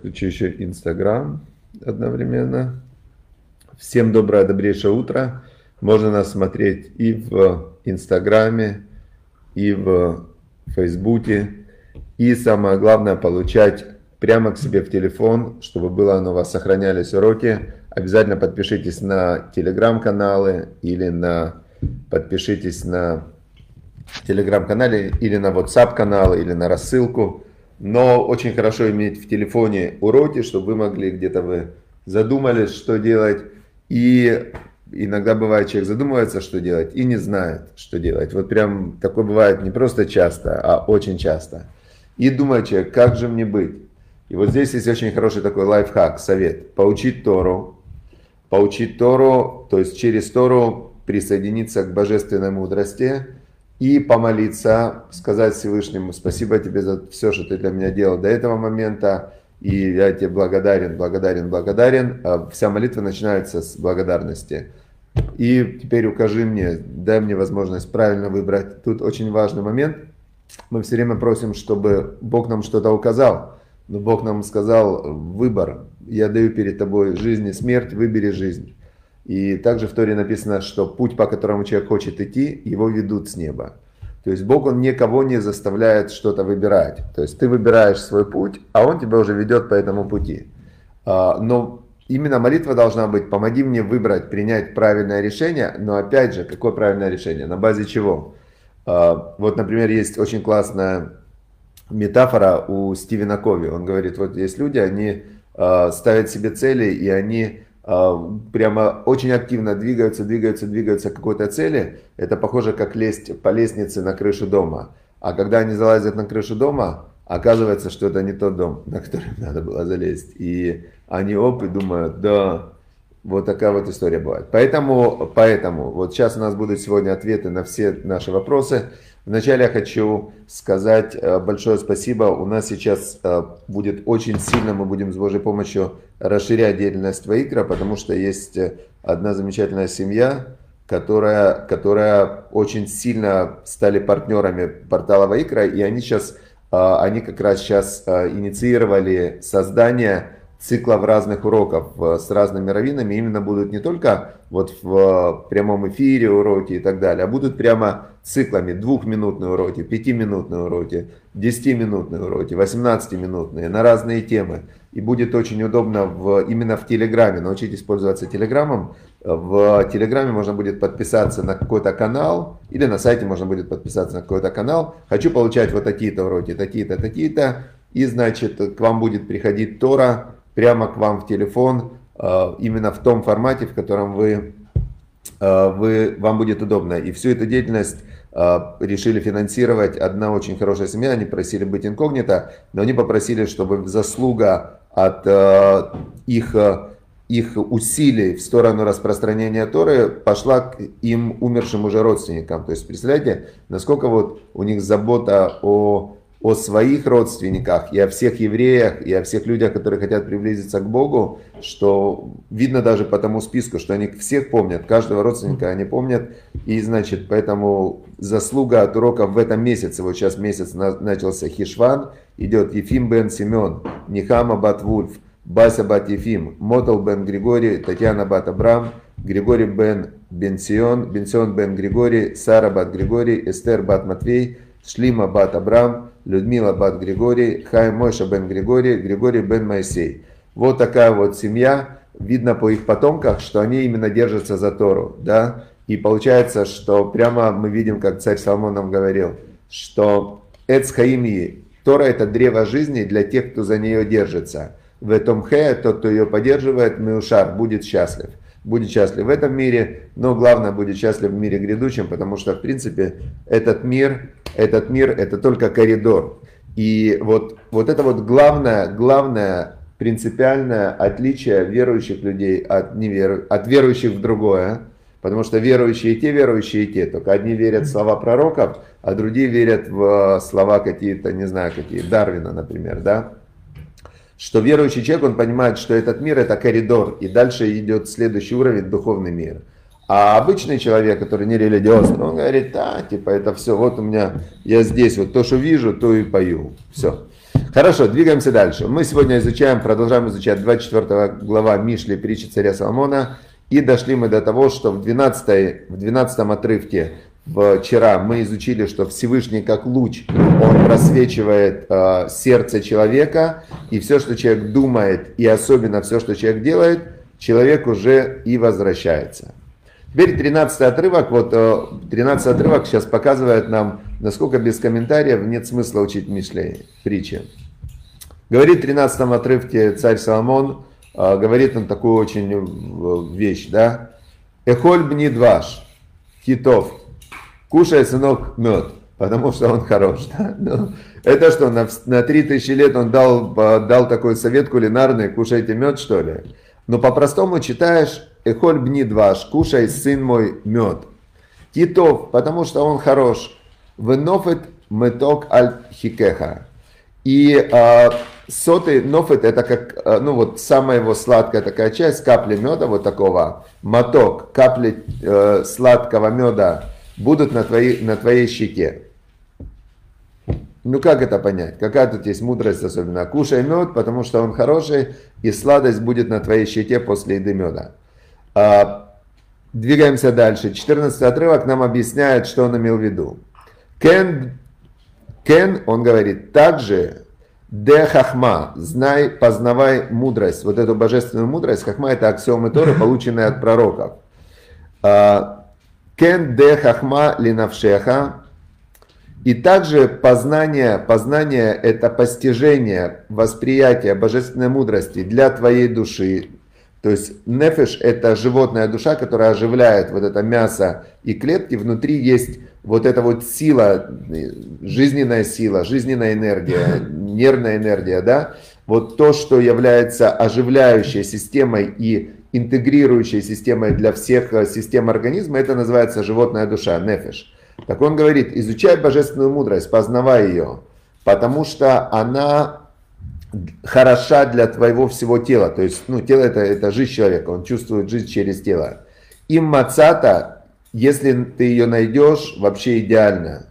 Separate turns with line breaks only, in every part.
Включу еще Инстаграм одновременно. Всем доброе, добрейшее утро. Можно нас смотреть и в Инстаграме, и в Фейсбуке. И самое главное, получать прямо к себе в телефон, чтобы было оно у вас сохранялись уроки. Обязательно подпишитесь на телеграм-каналы или подпишитесь на телеграм-канале или на WhatsApp-каналы или на рассылку. Но очень хорошо иметь в телефоне уроки, чтобы вы могли, где-то вы задумались, что делать. И иногда бывает, человек задумывается, что делать, и не знает, что делать. Вот прям такое бывает не просто часто, а очень часто. И думает человек, как же мне быть? И вот здесь есть очень хороший такой лайфхак, совет. Поучить Тору, то есть через Тору присоединиться к божественной мудрости, и помолиться, сказать Всевышнему: спасибо тебе за все, что ты для меня делал до этого момента, и я тебе благодарен, благодарен, благодарен. Вся молитва начинается с благодарности. И теперь укажи мне, дай мне возможность правильно выбрать. Тут очень важный момент. Мы все время просим, чтобы Бог нам что-то указал. Но Бог нам сказал: выбор. Я даю перед тобой жизнь и смерть, выбери жизнь. И также в Торе написано, что путь, по которому человек хочет идти, его ведут с неба. То есть Бог, Он никого не заставляет что-то выбирать. То есть ты выбираешь свой путь, а Он тебя уже ведет по этому пути. Но именно молитва должна быть: помоги мне выбрать, принять правильное решение. Но опять же, какое правильное решение? На базе чего? Вот, например, есть очень классная метафора у Стивена Кови. Он говорит: вот есть люди, они ставят себе цели, и они прямо очень активно двигаются к какой-то цели. Это похоже, как лезть по лестнице на крышу дома. А когда они залазят на крышу дома, оказывается, что это не тот дом, на который надо было залезть. И они и думают: да, вот такая вот история бывает. Поэтому вот сейчас у нас будут сегодня ответы на все наши вопросы. Вначале я хочу сказать большое спасибо. У нас сейчас будет очень сильно, мы будем с Божьей помощью расширять деятельность Ваикра, потому что есть одна замечательная семья, которая очень сильно стали партнерами портала Ваикра, и они как раз сейчас инициировали создание циклов разных уроков с разными раввинами. Именно будут не только вот в прямом эфире уроки и так далее, а будут прямо циклами: 2-минутные уроки, 5-минутные уроки, 10-минутные уроки, 18-минутные, на разные темы. И будет очень удобно именно в Телеграме. Научитесь пользоваться Телеграмом. В Телеграме можно будет подписаться на какой-то канал, или на сайте можно будет подписаться на какой-то канал. Хочу получать вот такие-то уроки, такие-то, такие-то. И, значит, к вам будет приходить Тора прямо к вам в телефон, именно в том формате, в котором вам будет удобно. И всю эту деятельность решили финансировать одна очень хорошая семья. Они просили быть инкогнито, но они попросили, чтобы заслуга от их усилий в сторону распространения Торы пошла к им умершим уже родственникам. То есть, представляете, насколько вот у них забота о своих родственниках и о всех евреях, и о всех людях, которые хотят приблизиться к Богу, что видно даже по тому списку, что они всех помнят, каждого родственника они помнят. И, значит, поэтому заслуга от уроков в этом месяце, вот сейчас месяц начался Хишван, идет Ефим бен Симеон, Нихама бат Вульф, Бася бат Ефим, Мотал бен Григорий, Татьяна бат Абрам, Григорий бен Бенсион, Бенсион бен Григорий, Сара бат Григорий, Эстер бат Матвей, Шлима бат Абрам, Людмила бат Григорий, Хайм Мойша бен Григорий, Григорий бен Моисей. Вот такая вот семья. Видно по их потомках, что они именно держатся за Тору. Да? И получается, что прямо мы видим, как царь Соломон нам говорил, что Эц Хаимии, Тора — это древо жизни для тех, кто за нее держится. В этом хе, тот, кто ее поддерживает, Меушар, будет счастлив. Будет счастлив в этом мире, но главное, будет счастлив в мире грядущем, потому что, в принципе, этот мир это только коридор. И вот это вот главное принципиальное отличие верующих людей от верующих в другое. Потому что верующие и те. Только одни верят в слова пророков, а другие верят в слова какие-то, не знаю, какие, Дарвина, например, да? Что верующий человек, он понимает, что этот мир — это коридор, и дальше идет следующий уровень — духовный мир. А обычный человек, который не религиозный, он говорит: да, типа, это все, вот у меня, я здесь, вот то, что вижу, то и пою. Все. Хорошо, двигаемся дальше. Мы сегодня продолжаем изучать 24 глава Мишли, притчи царя Соломона. И дошли мы до того, что в 12 отрывке вчера мы изучили, что Всевышний как луч, он просвечивает сердце человека. И все, что человек думает, и особенно все, что человек делает, человек уже и возвращается. Теперь 13 отрывок. Вот 13 отрывок сейчас показывает нам, насколько без комментариев нет смысла учить Мишлей, притчи. Говорит в 13 отрывке царь Соломон, говорит он такую очень вещь, да? Эхоль бни дваш, китов, кушай, сынок, мед, потому что он хорош. Да? Ну, это что, на 3000 лет он дал такой совет кулинарный, кушайте мед, что ли? Но по-простому читаешь, эхоль бни дваш, кушай, сын мой, мед. Китов, потому что он хорош. Венофет меток аль хикеха. И сотый нофет, это как, ну вот самая его сладкая такая часть, капли меда вот такого, моток, капли сладкого меда будут на твоей щеке. Ну как это понять? Какая тут есть мудрость особенно? Кушай мед, потому что он хороший, и сладость будет на твоей щеке после еды меда. Двигаемся дальше. 14 отрывок нам объясняет, что он имел в виду. Кен, он говорит, также де хахма, знай, познавай мудрость, вот эту божественную мудрость. Хахма — это аксиомы Торы, полученные от пророков. Кен де хахма линавшеха. И также познание — это постижение, восприятие божественной мудрости для твоей души. То есть нефеш — это животная душа, которая оживляет вот это мясо и клетки. Внутри есть вот эта вот сила, жизненная энергия, нервная энергия, да? Вот то, что является оживляющей системой и интегрирующей системой для всех систем организма, это называется животная душа, нефеш. Так он говорит, изучай божественную мудрость, познавай ее, потому что она хороша для твоего всего тела. То есть, ну, тело это жизнь человека, он чувствует жизнь через тело. Им мацата, если ты ее найдешь, вообще идеально,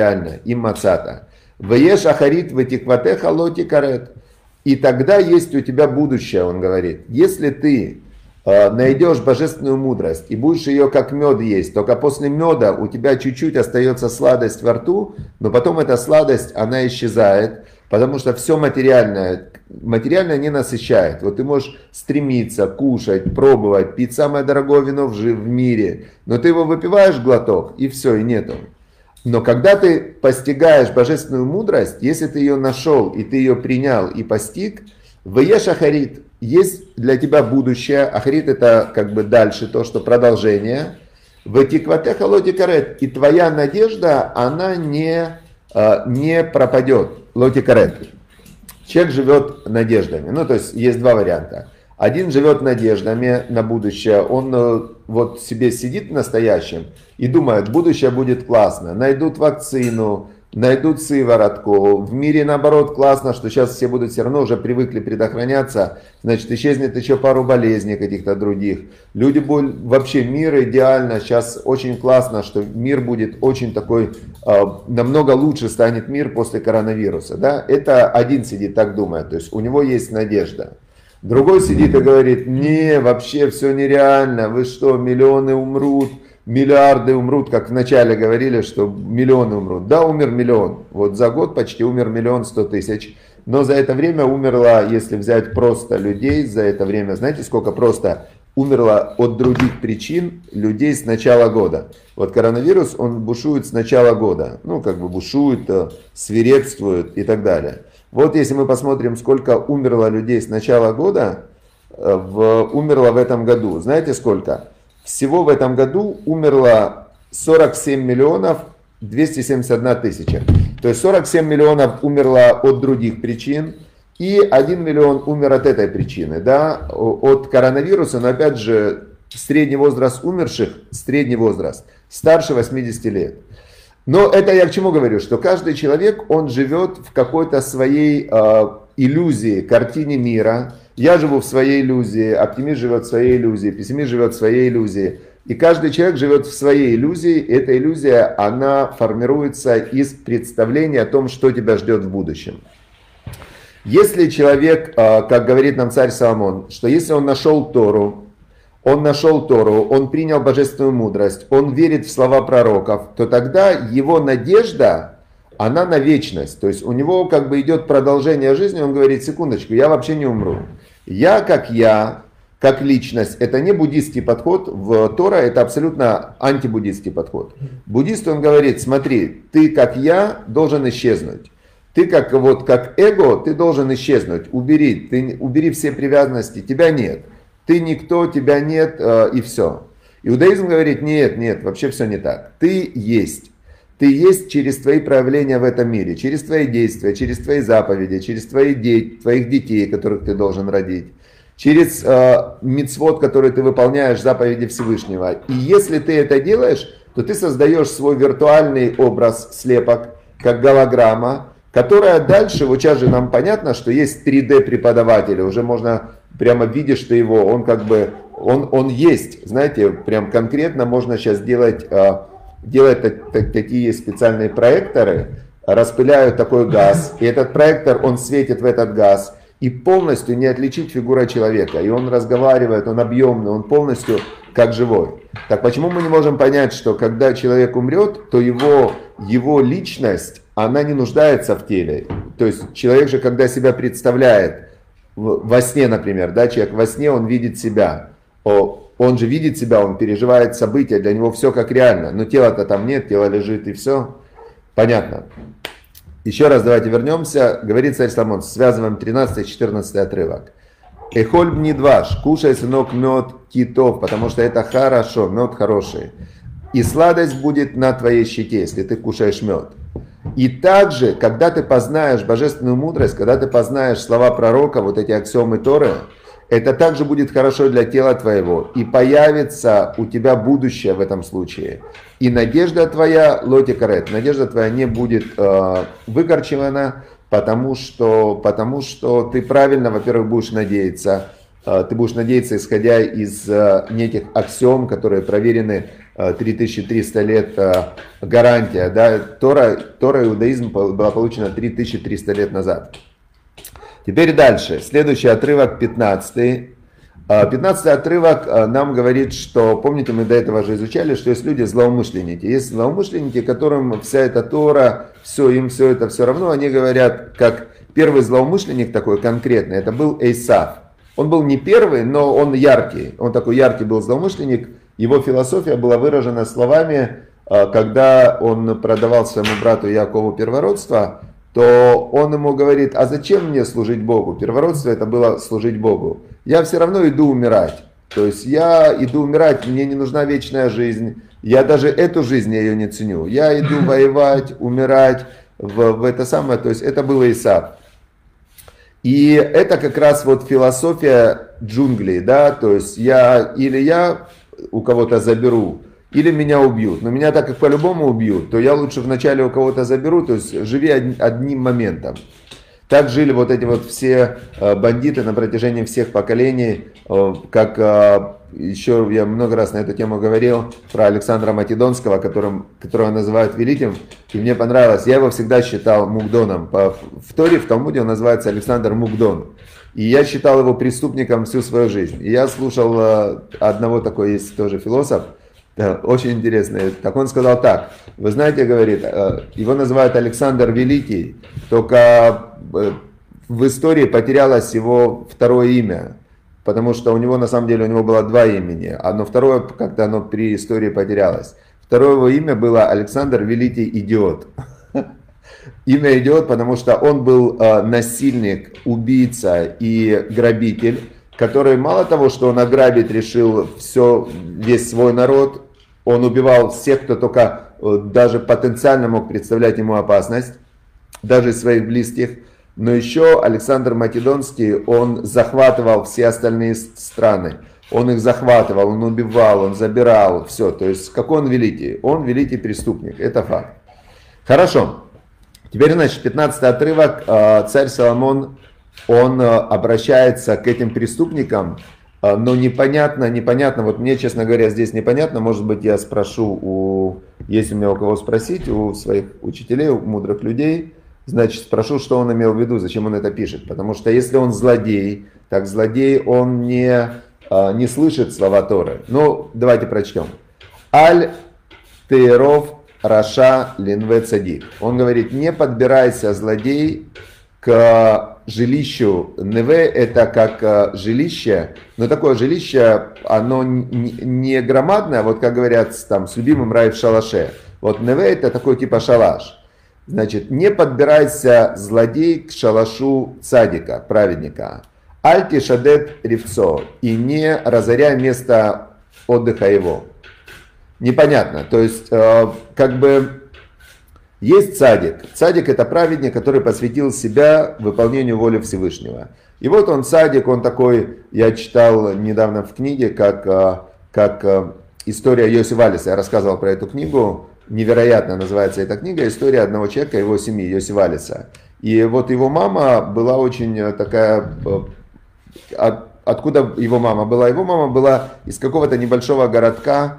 им мацата. Вееш ахарит ветикватеха лоти карет. И тогда есть у тебя будущее, он говорит. Если ты найдешь божественную мудрость и будешь ее как мед есть, только после меда у тебя чуть-чуть остается сладость во рту, но потом эта сладость, она исчезает, потому что все материальное не насыщает. Вот ты можешь стремиться, кушать, пробовать, пить самое дорогое вино в мире, но ты его выпиваешь глоток, и все, и нету. Но когда ты постигаешь божественную мудрость, если ты ее нашел, и ты ее принял и постиг, вееш ахарит, есть для тебя будущее. Ахарит — это как бы дальше, то, что продолжение. Ветикватеха лоти карет. И твоя надежда, она не пропадет. Лоти карет. Человек живет надеждами. Ну, то есть есть два варианта. Один живет надеждами на будущее. Он вот себе сидит в настоящем и думает, будущее будет классно. Найдут вакцину, найдут сыворотку. В мире, наоборот, классно, что сейчас все будут все равно уже привыкли предохраняться. Значит, исчезнет еще пару болезней каких-то других. Люди будут... Вообще мир идеально. Сейчас очень классно, что мир будет очень такой... намного лучше станет мир после коронавируса. Да? Это один сидит, так думает. То есть у него есть надежда. Другой сидит и говорит, не, вообще все нереально. Вы что, миллионы умрут. Миллиарды умрут, как вначале говорили, что миллионы умрут. Да, умер миллион. Вот за год почти умер 1 100 000. Но за это время умерло, если взять просто людей, за это время, знаете, сколько просто умерло от других причин людей с начала года. Вот коронавирус, он бушует с начала года. Ну, как бы бушует, свирепствует и так далее. Вот если мы посмотрим, сколько умерло людей с начала года, умерло в этом году. Знаете сколько? Всего в этом году умерло 47 миллионов 271 тысяча. То есть 47 миллионов умерло от других причин. И 1 миллион умер от этой причины. Да? От коронавируса. Но опять же, средний возраст умерших, средний возраст, старше 80 лет. Но это я к чему говорю? Что каждый человек, он живет в какой-то своей иллюзии, картине мира. Я живу в своей иллюзии, оптимист живет в своей иллюзии, пессимист живет в своей иллюзии. И каждый человек живет в своей иллюзии. И эта иллюзия, она формируется из представления о том, что тебя ждет в будущем. Если человек, как говорит нам царь Соломон, что если он нашел Тору, он принял божественную мудрость, он верит в слова пророков, то тогда его надежда, она на вечность. То есть у него как бы идет продолжение жизни, он говорит, секундочку, я вообще не умру. Я, как личность, это не буддийский подход, в Тора это абсолютно антибуддийский подход. Буддист, он говорит, смотри, ты как я должен исчезнуть. Ты как эго, ты должен исчезнуть, убери все привязанности, тебя нет. Ты никто, тебя нет, и все. Иудаизм говорит, нет, вообще все не так. Ты есть. Ты есть через твои проявления в этом мире, через твои действия, через твои заповеди, через твоих детей, которых ты должен родить, через мицвот, который ты выполняешь, заповеди Всевышнего. И если ты это делаешь, то ты создаешь свой виртуальный образ, слепок, как голограмма, которая дальше, вот сейчас же нам понятно, что есть 3D преподаватели, уже можно прямо видишь ты его, он как бы, он есть, знаете, прям конкретно можно сейчас делать такие специальные проекторы, распыляют такой газ, и этот проектор, он светит в этот газ, и полностью не отличить фигура человека, и он разговаривает, он объемный, он полностью как живой. Так почему мы не можем понять, что когда человек умрет, то его личность, она не нуждается в теле. То есть человек же, когда себя представляет, во сне, например, да, человек во сне, он видит себя, он же видит себя, он переживает события, для него все как реально, но тела-то там нет, тело лежит и все, понятно. Еще раз давайте вернемся, говорит царь Соломон, связываем 13-14 отрывок. Эхоль бнидваш, кушай, сынок, мед китов, потому что это хорошо, мед хороший. И сладость будет на твоей щеке, если ты кушаешь мед. И также, когда ты познаешь божественную мудрость, когда ты познаешь слова пророка, вот эти аксиомы Торы, это также будет хорошо для тела твоего. И появится у тебя будущее в этом случае. И надежда твоя, лотикарет, надежда твоя не будет выкорчевана, потому что ты правильно, во-первых, будешь надеяться. Ты будешь надеяться, исходя из неких аксиом, которые проверены 3300 лет гарантия. Да? Тора иудаизм была получена 3300 лет назад. Теперь дальше. Следующий отрывок, 15. 15 отрывок нам говорит, что, помните, мы до этого же изучали, что есть люди злоумышленники. Есть злоумышленники, которым вся эта Тора, им все это все равно. Они говорят, как первый злоумышленник такой конкретный, это был Эйсав. Он был не первый, но он яркий. Он такой яркий был злоумышленник. Его философия была выражена словами, когда он продавал своему брату Якову первородство, то он ему говорит, а зачем мне служить Богу? Первородство это было служить Богу. Я все равно иду умирать. То есть я иду умирать, мне не нужна вечная жизнь. Я даже эту жизнь я ее не ценю. Я иду воевать, умирать в это самое. То есть это был Исав. И это как раз вот философия джунглей, да, то есть я у кого-то заберу, или меня убьют. Но меня так как по-любому убьют, то я лучше вначале у кого-то заберу, то есть живи одним моментом. Так жили вот эти вот все бандиты на протяжении всех поколений, как еще я много раз на эту тему говорил, про Александра Македонского, которого называют великим, и мне понравилось, я его всегда считал Мукдоном. В Торе, в Талмуде он называется Александр Мукдон. И я считал его преступником всю свою жизнь. И я слушал одного, такой есть тоже философ, очень интересный. Так он сказал так, вы знаете, говорит, его называют Александр Великий, только в истории потерялось его второе имя, потому что у него на самом деле было два имени, но второе как-то оно при истории потерялось. Второе его имя было Александр Великий Идиот. Имя идиот, потому что он был насильник, убийца и грабитель, который мало того, что он ограбить решил весь свой народ, он убивал всех, кто только даже потенциально мог представлять ему опасность, даже своих близких. Но еще Александр Македонский, он захватывал все остальные страны. Он их захватывал, он убивал, он забирал, все. То есть какой он великий? Он великий преступник, это факт. Хорошо. Теперь, значит, 15 отрывок. Царь Соломон, он обращается к этим преступникам, но непонятно, вот мне, честно говоря, здесь непонятно, может быть, я спрошу, если у меня у кого спросить, у своих учителей, у мудрых людей, Значит, спрошу, что он имел в виду, зачем он это пишет. Потому что если он злодей, так злодей, он не слышит слова Торы. Ну, давайте прочтем. Аль Тейров Раша Линве Цадик. Он говорит, не подбирайся, злодей, к жилищу. Неве это как жилище, но такое жилище, оно не громадное, вот как говорят там с любимым рай в шалаше. Вот неве это такой типа шалаш. Значит, не подбирайся, злодей, к шалашу цадика, праведника. Альти шадет ревцо, и не разоряй место отдыха его. Непонятно, то есть, как бы, есть цадик. Цадик это праведник, который посвятил себя выполнению воли Всевышнего. И вот он цадик, он такой, я читал недавно в книге, как история Йоси Валиса, я рассказывал про эту книгу, невероятно называется эта книга, история одного человека, его семьи, Йоси Валиса. И вот его мама была очень такая, откуда его мама была? Его мама была из какого-то небольшого городка,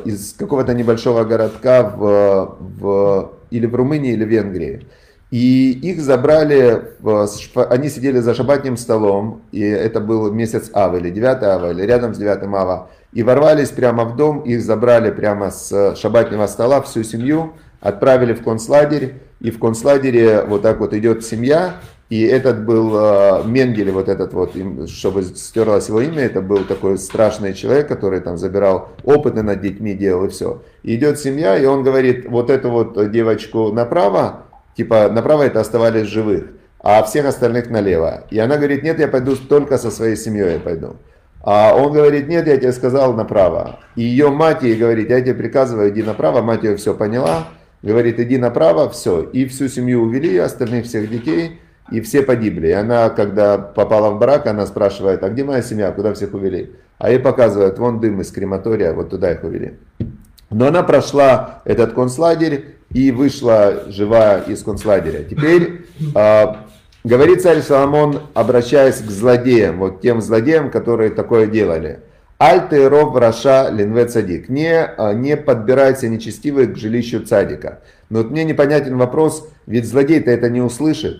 или в Румынии, или в Венгрии. И их забрали, они сидели за шаббатным столом, и это был месяц Ава, или 9 Ава, или рядом с 9 Ава, и ворвались прямо в дом, их забрали прямо с шаббатного стола, всю семью, отправили в концлагерь, и в концлагере вот так вот идет семья, и этот был Менгеле, вот этот вот, чтобы стерлось его имя, это был такой страшный человек, который там забирал опыты над детьми, делал и все. И идет семья, и он говорит, вот эту вот девочку направо, типа направо это оставались живых, а всех остальных налево. И она говорит, нет, я пойду только со своей семьей, я пойду. А он говорит, нет, я тебе сказал направо. И ее мать ей говорит, я тебе приказываю, иди направо, мать ее все поняла, говорит, иди направо, все. И всю семью увели, остальных всех детей, и все погибли. И она, когда попала в барак, она спрашивает, а где моя семья, куда всех увели? А ей показывают, вон дым из крематория, вот туда их увели. Но она прошла этот концлагерь и вышла живая из концлагеря. Теперь говорит царь Соломон, обращаясь к злодеям, вот тем злодеям, которые такое делали. Аль Тейров Раша Линве Цадик. Не подбирайся нечестивый к жилищу цадика. Но вот мне непонятен вопрос, ведь злодей-то это не услышит.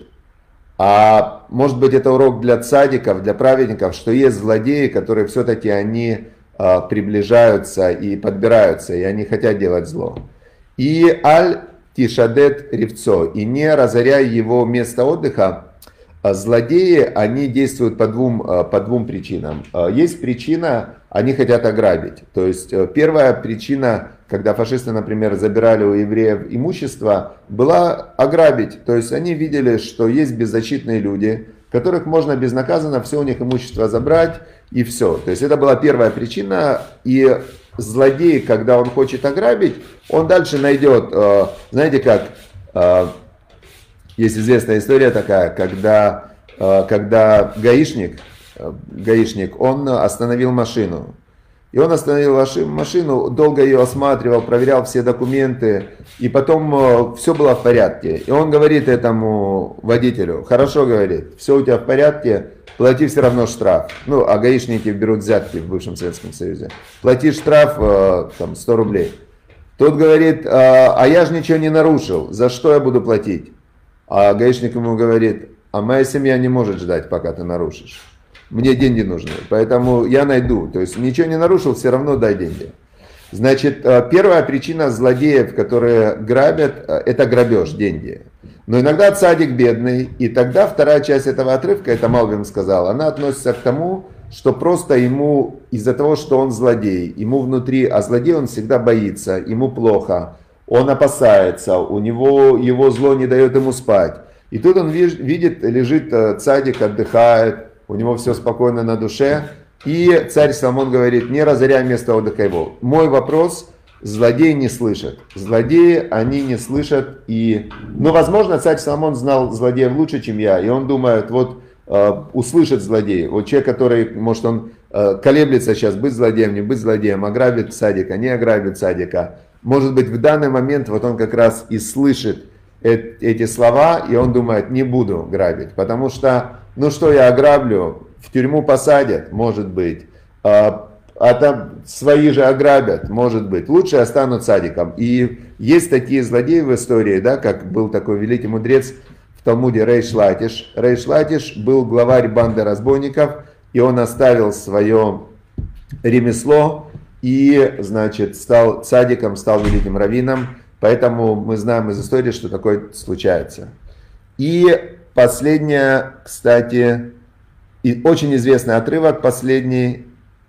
А может быть это урок для цадиков, для праведников, что есть злодеи, которые все-таки они приближаются и подбираются, и они хотят делать зло. И аль тишадет ревцо, и не разоряй его место отдыха. Злодеи, они действуют по двум причинам. Есть причина, они хотят ограбить. То есть первая причина, когда фашисты, например, забирали у евреев имущество, была ограбить. То есть они видели, что есть беззащитные люди, которых можно безнаказанно все у них имущество забрать и все. То есть это была первая причина. И злодей, когда он хочет ограбить, он дальше найдет, знаете как, есть известная история такая, когда гаишник, он остановил машину. И он остановил машину, долго ее осматривал, проверял все документы, и потом все было в порядке. И он говорит этому водителю, хорошо, говорит, все у тебя в порядке, плати все равно штраф. Ну, а гаишники берут взятки в бывшем Советском Союзе. Плати штраф, там, 100 рублей. Тот говорит, а я же ничего не нарушил, за что я буду платить? А гаишник ему говорит, а моя семья не может ждать, пока ты нарушишь. Мне деньги нужны, поэтому я найду. То есть ничего не нарушил, все равно дай деньги. Значит, первая причина злодеев, которые грабят, это грабеж, деньги. Но иногда цадик бедный, и тогда вторая часть этого отрывка, это Малбим сказал, она относится к тому, что просто ему, из-за того, что он злодей, ему внутри, а злодей он всегда боится, ему плохо, он опасается, у него его зло не дает ему спать. И тут он видит, лежит цадик, отдыхает, у него все спокойно на душе. И царь Соломон говорит, не разоряй место отдыха его. Мой вопрос, злодеи не слышат. Злодеи, они не слышат. Ну, возможно, царь Соломон знал злодеев лучше, чем я. И он думает, вот услышит злодей. Вот человек, который, может, он колеблется сейчас, быть злодеем, не быть злодеем, ограбит садика, не ограбит садика. Может быть, в данный момент вот он как раз и слышит эти слова, и он думает, не буду грабить. Потому что, ну что я ограблю, в тюрьму посадят, может быть, а там свои же ограбят, может быть, лучше я стану цадиком. И есть такие злодеи в истории, да, как был такой великий мудрец Талмуде Рейш Латиш. Рейш Латиш был главарь банды разбойников, и он оставил свое ремесло и, значит, стал цадиком, стал великим раввином. Поэтому мы знаем из истории, что такое случается. И последнее, кстати, и очень известный отрывок, последний.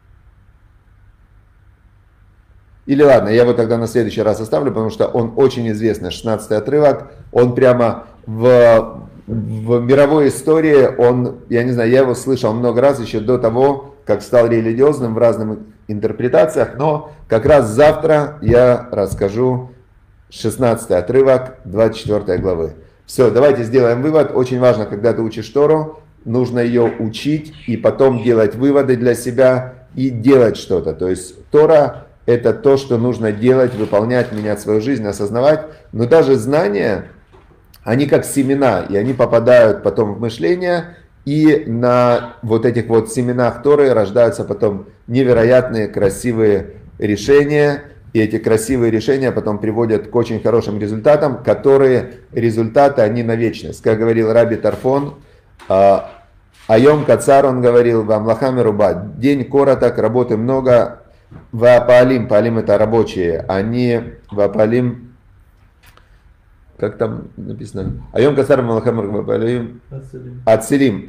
Или ладно, я его тогда на следующий раз оставлю, потому что он очень известный, 16-й отрывок. Он прямо в мировой истории, я не знаю, я его слышал много раз еще до того, как стал религиозным в разных интерпретациях, но как раз завтра я расскажу 16-й отрывок 24 главы. Все, давайте сделаем вывод. Очень важно, когда ты учишь Тору, нужно ее учить и потом делать выводы для себя и делать что-то. То есть Тора — это то, что нужно делать, выполнять, менять свою жизнь, осознавать. Но даже знания, они как семена, и они попадают потом в мышление, и на вот этих вот семенах Торы рождаются потом невероятные красивые решения. И эти красивые решения потом приводят к очень хорошим результатам, которые результаты, они на вечность. Как говорил Раби Тарфон, Айом Кацар, он говорил, вам лахами рубат, день короток, работы много, ваапалим, палим это рабочие, они ваапалим, как там написано, Айом Кацар, вам лахами ваапалим, ацелим,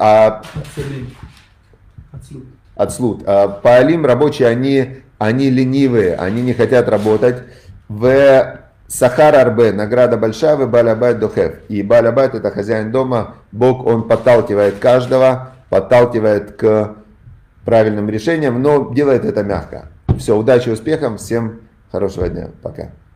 ацлут, палим, рабочие, они ленивые, они не хотят работать. В Сахар Арбе, награда большая, в Балябайт Дохев. И Балябайт — это хозяин дома, Бог, он подталкивает каждого, подталкивает к правильным решениям, но делает это мягко. Все, удачи, успехов, всем хорошего дня, пока.